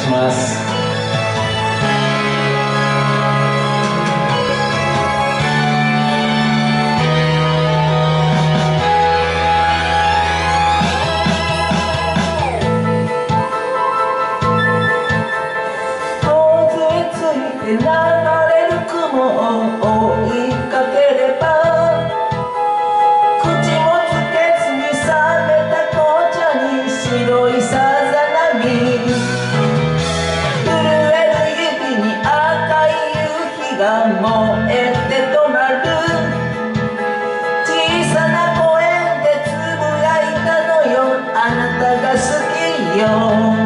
します。 流れる雲を追いかければ、口もつけずに冷めた紅茶に白いさざ波、震える指に赤い夕日が燃えて止まる。小さな声でつぶやいたのよ、あなたが好きよ。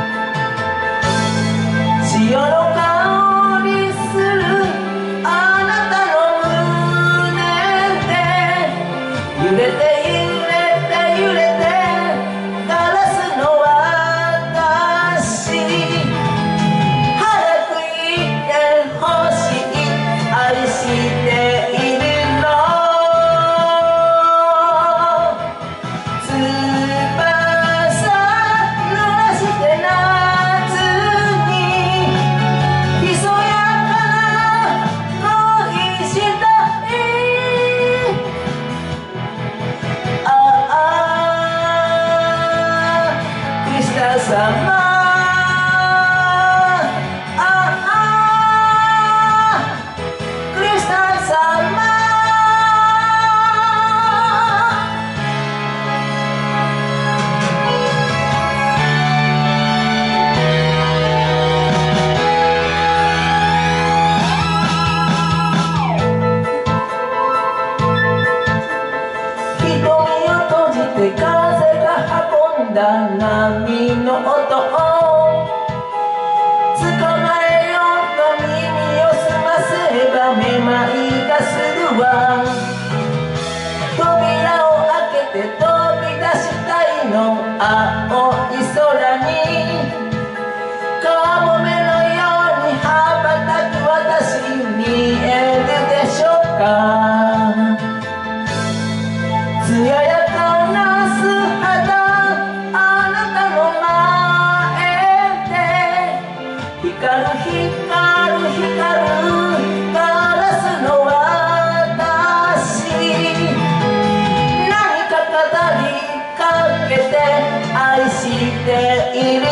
潮の香りするあなたの胸で、揺れて揺れて揺れてガラスの私、早く言ってほしい、愛しているの。翼濡らして夏にひそやかな恋したい。ああクリスタル様、クリスタル様。瞳を閉じて風が運んだ波の音を捕まえようと耳を澄ませばめまいがするわ。扉を開けて飛び出したいの、青い空にカモメのように羽ばたく私、見えるでしょうか。艶やかな素肌、あなたの前で光る光る光るガラスの私、何か語りかけて愛している